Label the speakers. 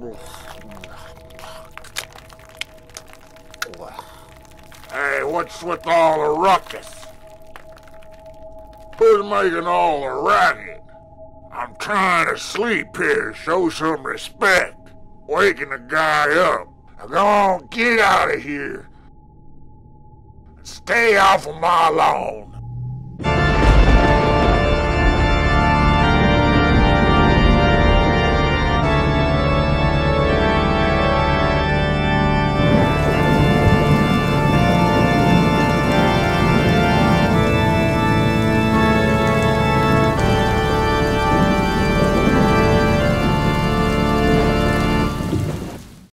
Speaker 1: Hey, what's with all the ruckus? Who's making all the racket? I'm trying to sleep here, show some respect. Waking the guy up. Now go on, get out of here. Stay off of my lawn.